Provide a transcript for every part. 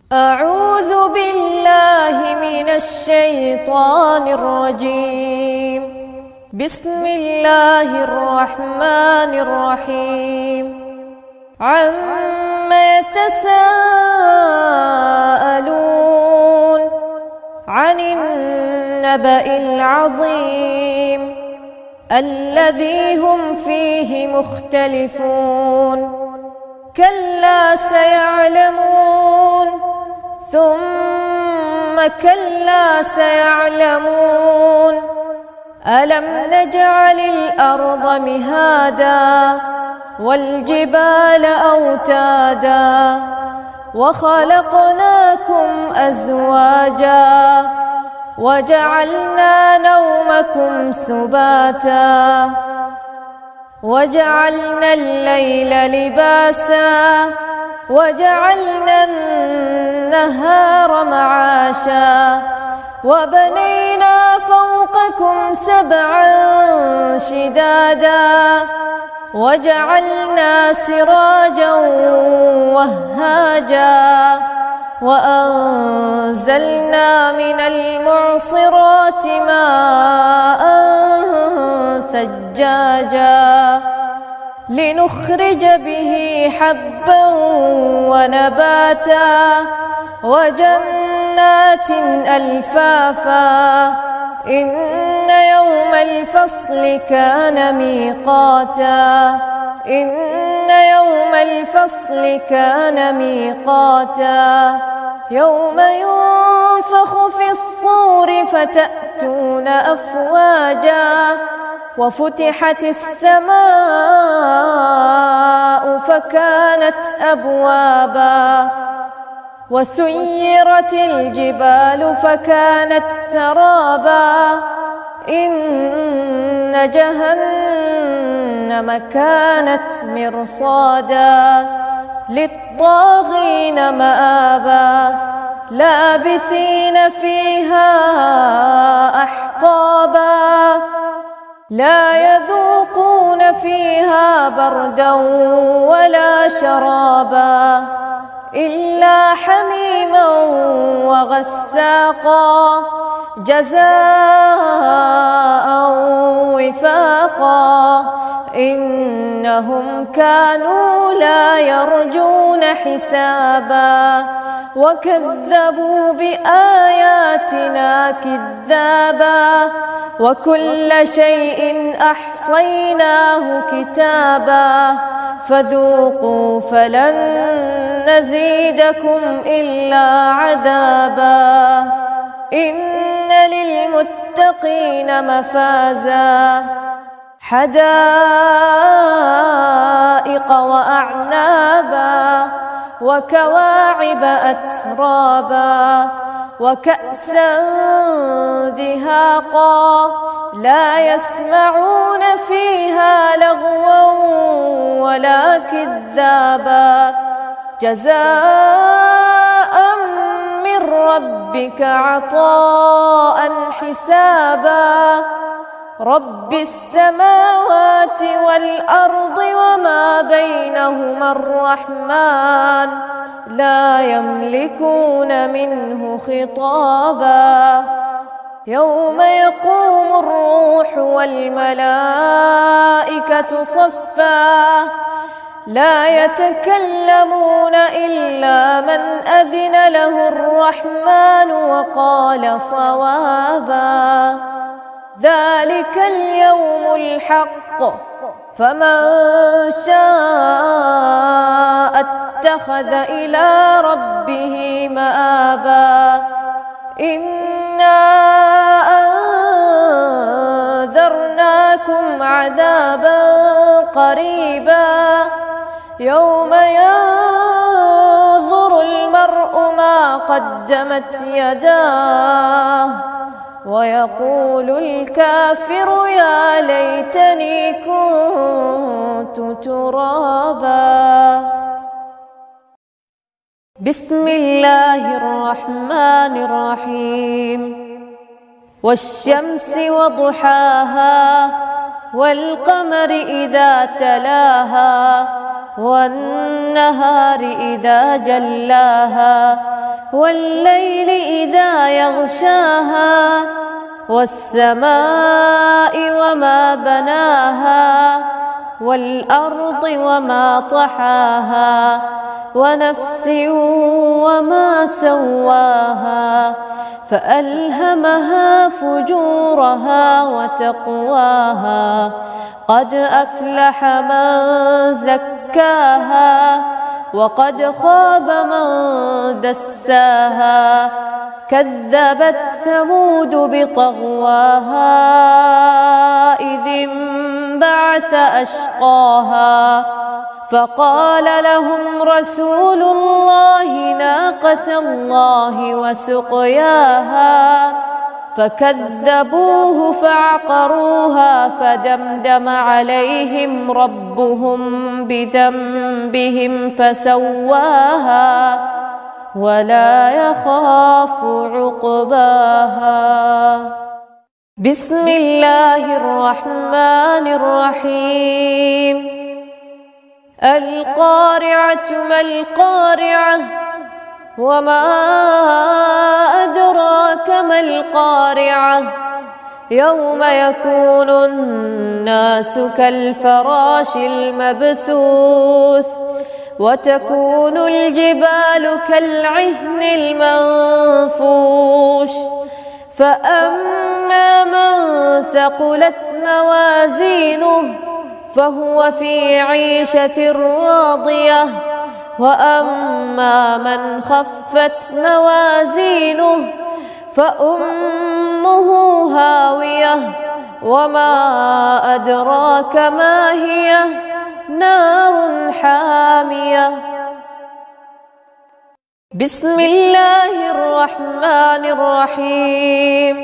أعوذ بالله من الشيطان الرجيم. بسم الله الرحمن الرحيم. عما يتساءلون عن النبأ العظيم الذي هم فيه مختلفون. كلا سيعلمون ثم كلا سيعلمون. ألم نجعل الأرض مهادا والجبال أوتادا وخلقناكم أزواجا وجعلنا نومكم سباتا وجعلنا الليل لباسا وجعلنا النهار معاشا وبنينا فوقكم سبعا شدادا وجعلنا سراجا وهاجا وأنزلنا من المعصرات ماء ثجاجا لنخرج به حبا ونباتا وجنات ألفافا. إن يوم الفصل كان ميقاتا. إن يوم الفصل كان ميقاتا. يوم ينفخ في الصور فتأتون أفواجا وفتحت السماء فكانت أبوابا وسيرت الجبال فكانت سرابا. إن جهنم كانت مرصادا للطاغين مآبا لابثين فيها أحقابا لا يذوقون فيها بردا ولا شرابا إلا حميما وغساقا جزاء وفاقا. إنهم كانوا لا يرجون حسابا وكذبوا بآياتنا كذابا وكل شيء أحصيناه كتابا فذوقوا فلن نزيدكم إلا عذابا. إن للمتقين مفازا حدائق وأعنابا وكواعب أترابا وكأسا دهاقا لا يسمعون فيها لغوا ولا كذابا جزاء من ربك عطاء حسابا. رب السماوات والأرض وما بينهما الرحمن لا يملكون منه خطابا. يوم يقوم الروح والملائكة صفا لا يتكلمون إلا من أذن له الرحمن وقال صوابا. ذلك اليوم الحق فمن شاء اتخذ إلى ربه مآبا. إنا أنذرناكم عذابا قريبا يوم ينظر المرء ما قدمت يداه ويقول الكافر يا ليتني كنت ترابا. بسم الله الرحمن الرحيم. والشمس وضحاها والقمر إذا تلاها والنهار إذا جلاها والليل إذا يغشاها والسماء وما بناها والأرض وما طحاها ونفس وما سواها فألهمها فجورها وتقواها قد أفلح من زكاها وقد خاب من دساها كذبت ثمود بطغواها إذ انبعث أشقاها فقال لهم رسول الله ناقة الله وسقياها فكذبوه فعقروها فدمدم عليهم ربهم بذنبهم فسواها ولا يخاف عقباها. بسم الله الرحمن الرحيم. القارعة ما القارعة وما أدراك ما القارعة يوم يكون الناس كالفراش المبثوث وتكون الجبال كالعهن المنفوش فأما من ثقلت موازينه فهو في عيشة راضية وأما من خفت موازينه فأمه هاوية وما أدراك ما هي نار حامية. بسم الله الرحمن الرحيم.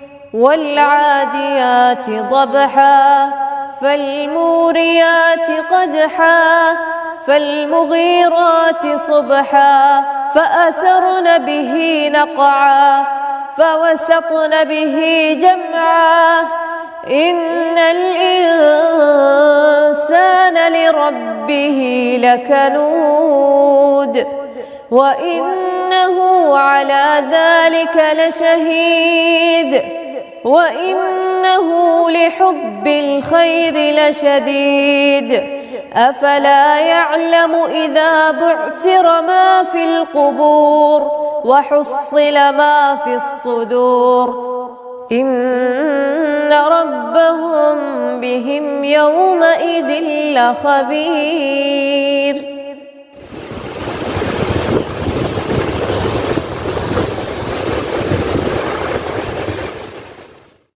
والعاديات ضبحا فالموريات قدحا فالمغيرات صبحا فأثرن به نقعا فوسطن به جمعا إن الإنسان لربه لكنود وإنه على ذلك لشهيد وإنه لحب الخير لشديد أفلا يعلم إذا بعثر ما في القبور وحصل ما في الصدور إن ربهم بهم يومئذ لخبير.